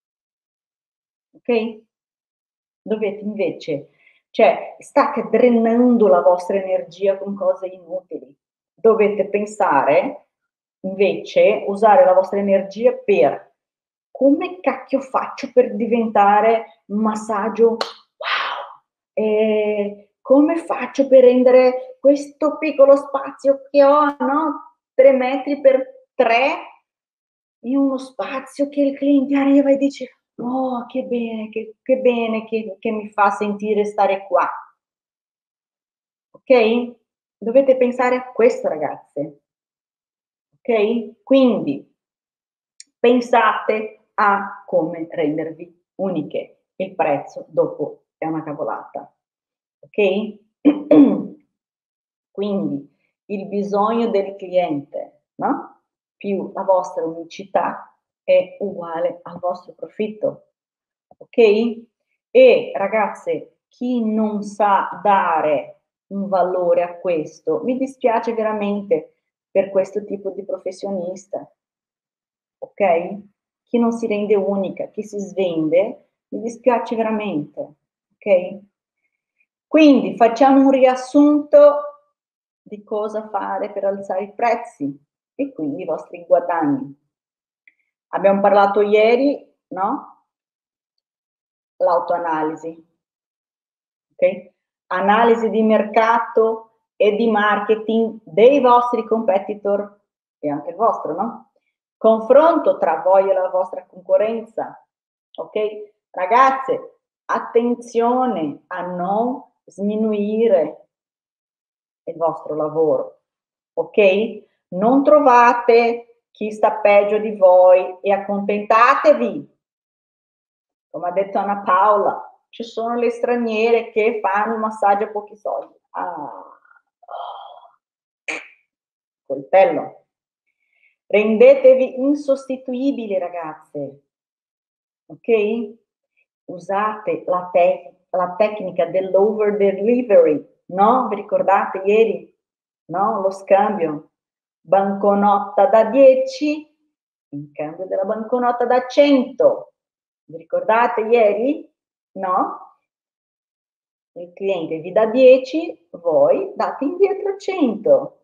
[SPEAKER 1] ok? Dovete invece, cioè state drenando la vostra energia con cose inutili, dovete pensare invece, usare la vostra energia per come cacchio faccio per diventare un massaggio wow, come faccio per rendere questo piccolo spazio che ho, no? 3 metri per 3 in uno spazio che il cliente arriva e dice oh che bene, che bene che mi fa sentire stare qua, ok? Dovete pensare a questo, ragazze, ok? Quindi pensate a come rendervi uniche. Il prezzo dopo è una cavolata, ok? Quindi il bisogno del cliente, no? Più la vostra unicità è uguale al vostro profitto, ok? E ragazze, chi non sa dare un valore a questo, mi dispiace veramente per questo tipo di professionista, ok? Chi non si rende unica, chi si svende, mi dispiace veramente, ok? Quindi facciamo un riassunto di cosa fare per alzare i prezzi e quindi i vostri guadagni. Abbiamo parlato ieri, no? L'autoanalisi, ok? Analisi di mercato e di marketing dei vostri competitor e anche il vostro, no? Confronto tra voi e la vostra concorrenza, ok? Ragazze, attenzione a non sminuire il vostro lavoro, ok? Non trovate chi sta peggio di voi e accontentatevi. Come ha detto Anna Paola, ci sono le straniere che fanno il massaggio a pochi soldi. Ah, coltello. Rendetevi insostituibili, ragazze. Ok? Usate la tecnica dell'over delivery, no? Vi ricordate ieri? No? Lo scambio. Banconota da 10 in cambio della banconota da 100. Vi ricordate ieri? No? Il cliente vi dà 10, voi date indietro 100.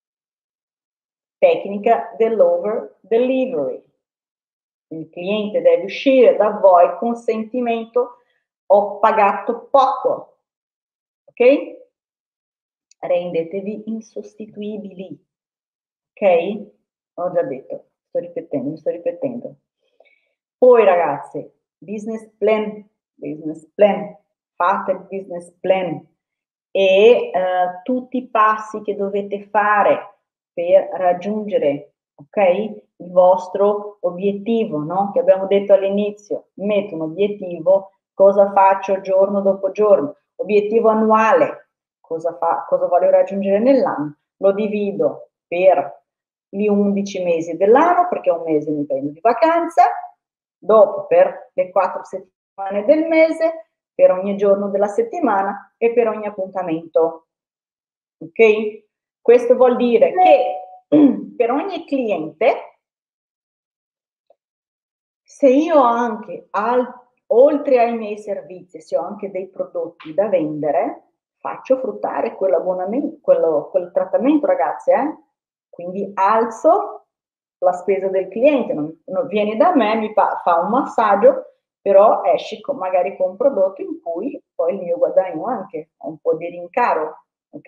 [SPEAKER 1] Tecnica dell'over delivery. Il cliente deve uscire da voi con sentimento ho pagato poco, ok? Rendetevi insostituibili, ok? Ho già detto, mi sto ripetendo. Poi ragazzi, business plan, fate il business plan e tutti i passi che dovete fare per raggiungere, ok, il vostro obiettivo, no? Che abbiamo detto all'inizio, metto un obiettivo, cosa faccio giorno dopo giorno, obiettivo annuale, cosa voglio raggiungere nell'anno, lo divido per gli 11 mesi dell'anno, perché un mese mi prendo di vacanza, dopo per le 4 settimane del mese, per ogni giorno della settimana e per ogni appuntamento. Ok? Questo vuol dire che per ogni cliente, se io ho anche, oltre ai miei servizi, se ho anche dei prodotti da vendere, faccio fruttare quell'abbonamento, quel trattamento, ragazzi, Quindi alzo la spesa del cliente, non viene da me, fa un massaggio però esci magari con un prodotto in cui poi il mio guadagno anche, ho un po' di rincaro, ok?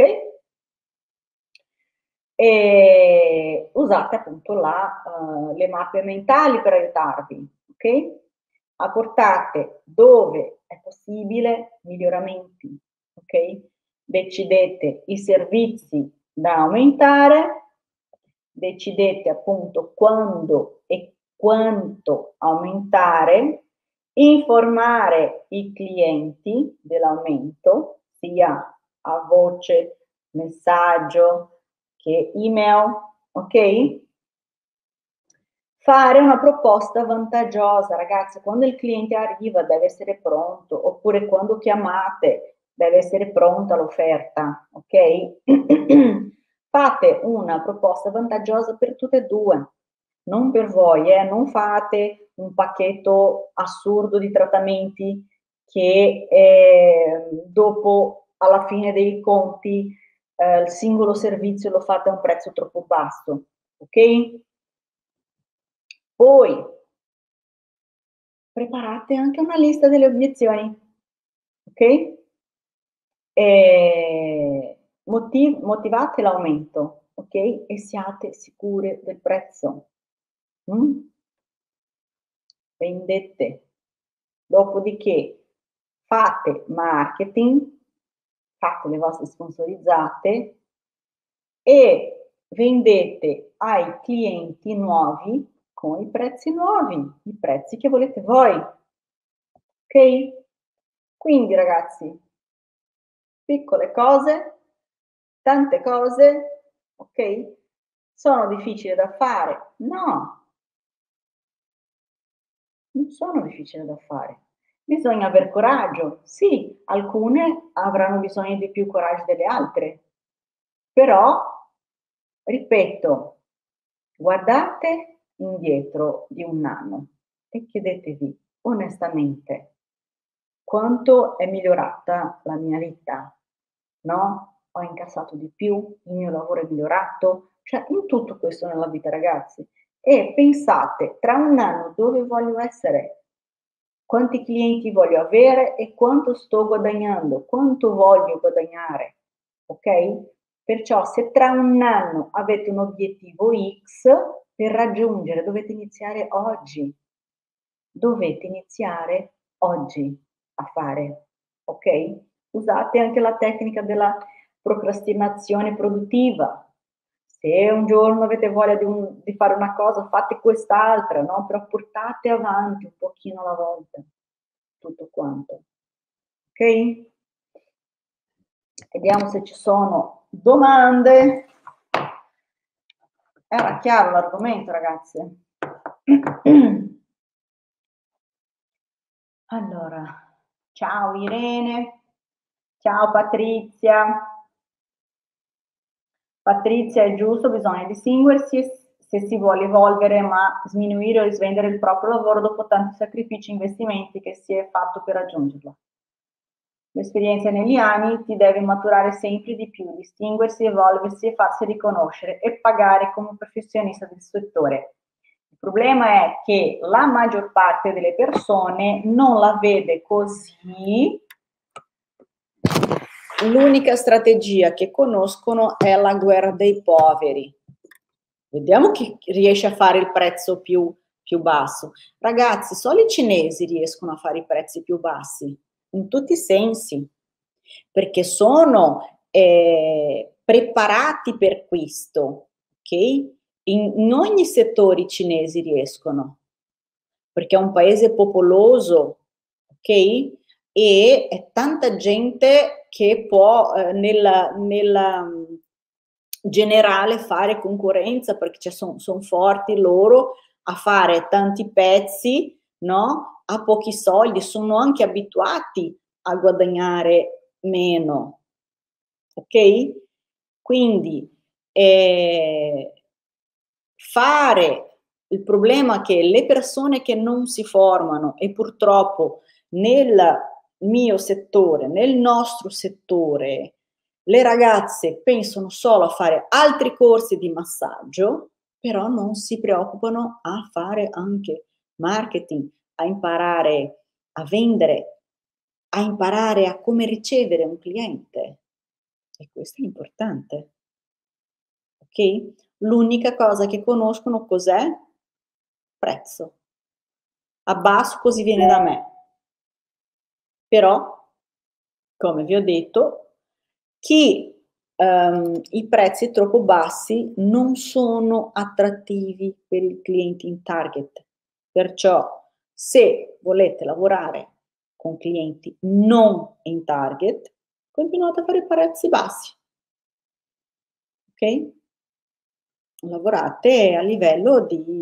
[SPEAKER 1] E usate appunto le mappe mentali per aiutarvi, ok? Apportate dove è possibile miglioramenti, ok? Decidete i servizi da aumentare, decidete appunto quando e quanto aumentare, informare i clienti dell'aumento, sia a voce, messaggio che email, ok? Fare una proposta vantaggiosa, ragazzi, quando il cliente arriva deve essere pronto, oppure quando chiamate deve essere pronta l'offerta, ok? Fate una proposta vantaggiosa per tutte e due, non per voi, non fate un pacchetto assurdo di trattamenti che dopo, alla fine dei conti, il singolo servizio lo fate a un prezzo troppo basso, ok? Poi preparate anche una lista delle obiezioni, ok? Motivate l'aumento, ok? E siate sicure del prezzo. Vendete. Dopodiché fate marketing, fate le vostre sponsorizzate e vendete ai clienti nuovi con i prezzi nuovi, i prezzi che volete voi. Ok? Quindi ragazzi, piccole cose, tante cose, ok? Sono difficili da fare? No, non sono difficili da fare. Bisogna aver coraggio. Sì, alcune avranno bisogno di più coraggio delle altre, però, ripeto, guardate indietro di un anno e chiedetevi onestamente quanto è migliorata la mia vita, no? Ho incassato di più, il mio lavoro è migliorato, cioè in tutto questo nella vita, ragazzi. E pensate, tra un anno dove voglio essere? Quanti clienti voglio avere e quanto sto guadagnando, quanto voglio guadagnare, ok? Perciò se tra un anno avete un obiettivo X, per raggiungere dovete iniziare oggi. Dovete iniziare oggi a fare, ok? Usate anche la tecnica della procrastinazione produttiva. Se un giorno avete voglia di fare una cosa, fate quest'altra, no? Però portate avanti un pochino alla volta tutto quanto, ok? Vediamo se ci sono domande. Era chiaro l'argomento, ragazzi? Allora, ciao Irene, ciao Patrizia. Patrizia, è giusto, bisogna distinguersi se si vuole evolvere, ma sminuire o svendere il proprio lavoro dopo tanti sacrifici e investimenti che si è fatto per raggiungerlo. L'esperienza negli anni ti deve maturare sempre di più, distinguersi, evolversi e farsi riconoscere e pagare come professionista del settore. Il problema è che la maggior parte delle persone non la vede così. L'unica strategia che conoscono è la guerra dei poveri. Vediamo chi riesce a fare il prezzo più basso. Ragazzi, solo i cinesi riescono a fare i prezzi più bassi, in tutti i sensi, perché sono preparati per questo, ok? In ogni settore i cinesi riescono, perché è un paese popoloso, ok? E è tanta gente che può nella generale fare concorrenza, perché sono forti loro a fare tanti pezzi, no? A pochi soldi, sono anche abituati a guadagnare meno, ok? Quindi fare il problema che le persone che non si formano, e purtroppo nel mio settore, nel nostro settore, le ragazze pensano solo a fare altri corsi di massaggio, però non si preoccupano a fare anche marketing, a imparare a vendere, a imparare a come ricevere un cliente. E questo è importante. Ok? L'unica cosa che conoscono cos'è? Prezzo. Abbasso così viene da me. Però, come vi ho detto, i prezzi troppo bassi non sono attrattivi per i clienti in target. Perciò, se volete lavorare con clienti non in target, continuate a fare prezzi bassi. Ok? Lavorate a livello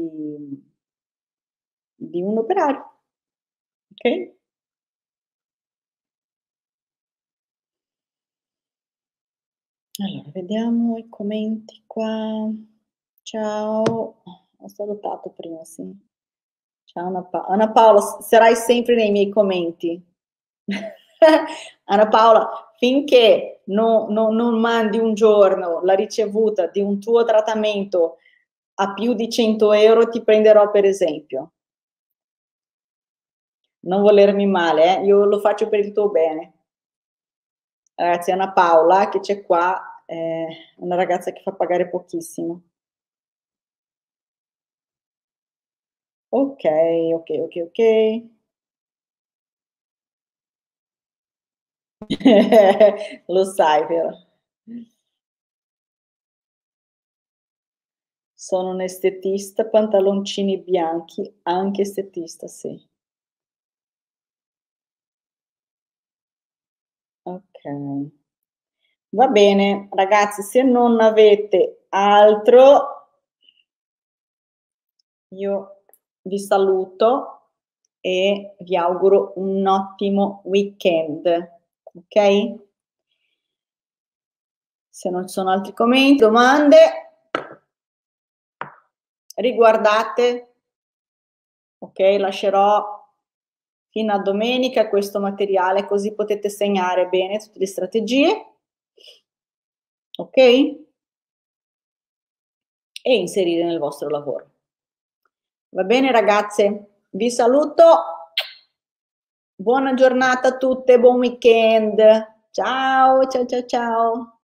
[SPEAKER 1] di un operario. Ok? Allora, vediamo i commenti qua. Ciao, ho salutato prima, sì. Ciao Anna Paola, sarai sempre nei miei commenti. Anna Paola, finché non mandi un giorno la ricevuta di un tuo trattamento a più di 100 euro, ti prenderò per esempio. Non volermi male, io lo faccio per il tuo bene. Ragazzi, Anna Paola, che c'è qua, è una ragazza che fa pagare pochissimo. Ok, ok, ok, ok. Lo sai, vero? Sono un estetista, pantaloncini bianchi, anche estetista, sì. Ok. Va bene, ragazzi, se non avete altro, io vi saluto e vi auguro un ottimo weekend, ok? Se non ci sono altri commenti, domande, riguardate, ok? Lascerò fino a domenica questo materiale così potete segnare bene tutte le strategie, ok? E inserire nel vostro lavoro. Va bene ragazze? Vi saluto. Buona giornata a tutte, buon weekend. Ciao, ciao, ciao, ciao.